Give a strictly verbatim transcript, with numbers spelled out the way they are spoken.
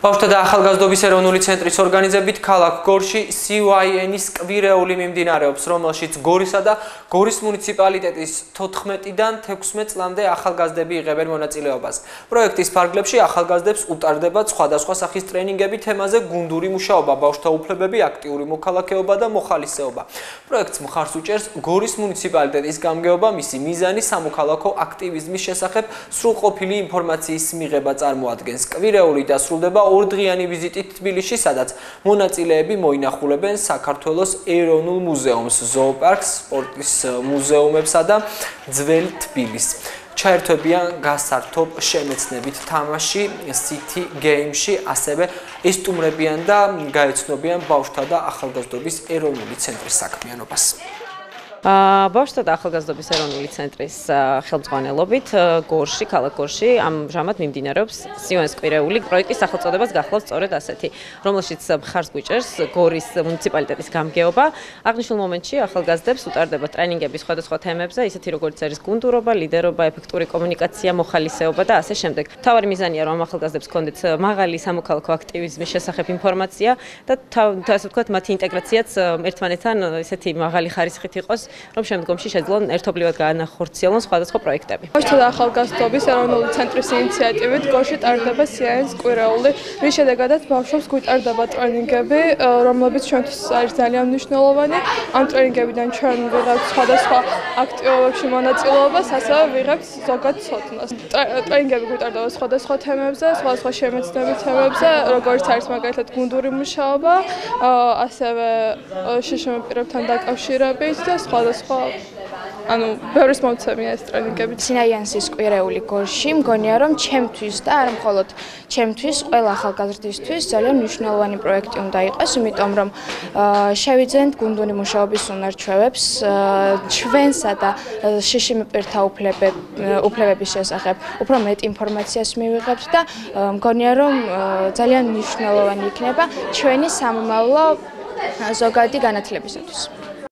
ბავშვთა და ახალგაზრდობის ეროვნული ცენტრის ორგანიზებით ქალაქ გორში C Y N-ის კვირეული მიმდინარეობს, რომელშიც გორისა და გორის მუნიციპალიტეტის თოთხმეტიდან თექვსმეტ წლამდე ახალგაზრდები იღებენ მონაწილეობას. პროექტის ფარგლებში ახალგაზრდებს უტარდებათ სხვადასხვა სახის ტრენინგები თემაზე გუნდური მუშაობა, ბავშვთა უფლებები, აქტიური მოქალაქეობა და მოხალისეობა. პროექტს მხარს უჭერს გორის მუნიციპალიტეტის გამგეობა, მისი მიზანი სამოქალაქო აქტივიზმის შესახებ სრულყოფილი ინფორმაციის მიღება წარმოადგენს. კვირეული დასრულდება ორდღიანი ვიზიტით თბილისში, სადაც მონაწილეები მოინახულებენ საქართველოს ეროვნულ მუზეუმს, ზოოპარკს, სპორტის მუზეუმებსა და ძველ თბილისს. ჩაერთვებიან გასართობ შემეცნებით თამაში City Game-ში, ასევე ესტუმრებიან და გაეცნობიან ბავშვთა და ახალგაზრდობის ეროვნული ცენტრის საქმიანობას. ბავშვთა და ახალგაზრდობის ეროვნული ცენტრის ხელმძღვანელობით გორში, ქალაქ გორში ამჟამად მიმდინარეობს C Y N-ის კვირეული პროექტის სახელწოდებაც გახლავს სწორედ ასეთი, რომელშიც მხარს გვიჭერს გორის მუნიციპალიტეტის გამგეობა. აღნიშნულ მომენტში ახალგაზრდებს უტარდება ტრენინგები სხვადასხვა თემებზე, ისეთი როგორც არის გუნდურობა, ლიდერობა, ეფექტური კომუნიკაცია, მოხალისეობა და ასე შემდეგ. მთავარი მიზანია, რომ ახალგაზრდებს ჰქონდეთ მაღალი სამოქალაქო აქტივიზმის შესახებ ინფორმაცია და ასე ვთქვათ, მათი ინტეგრაციაც ერთმანეთთან ისეთი მაღალი ხარისხით იყოს, რომ შემდგომში შეძლონ ერთობლივად გაანახორციელონ სხვადასხვა პროექტები. ბავშვთა და ახალგაზრდობის ეროვნული ცენტრის ინიციატივით გორში ტარდება C Y N-ის კვირეული, რის შედეგადაც ბავშვებს გვიტარდება ტრენინგები, რომლებიც ჩვენთვის არის ძალიან მნიშვნელოვანი. ამ ტრენინგებიდან ჩვენ ვიღებთ სხვადასხვა აქტივობებში მონაწილეობას, ასევე ვიღებთ ზოგად ცოდნას. ტრენინგები გვიტარდება სხვადასხვა თემებზე, სხვადასხვა შემეცნებით თემებზე, როგორც არის მაგალითად გუნდური მუშაობა, ასევე შშმ პირებთან დაკავშირებით და სხვადასხვა ანუ ბევრის მომცემია ეს ტრენინგები. C Y N-ის კვირეული გორში მგონია, რომ ჩემთვის და არა მხოლოდ ჩემთვის, ყველა ახალგაზრდისთვის ძალიან მნიშვნელოვანი პროექტი უნდა იყოს, იმიტომ რომ შევიძენთ გუნდური მუშაობის უნარ-ჩვევებს, ჩვენსა და შშმ პირთა უფლებების შესახებ უფრო მეტ ინფორმაციას მივიღებთ და მგონია, რომ ძალიან მნიშვნელოვანი იქნება ჩვენი სამომავლო ზოგადი განათლებისათვის.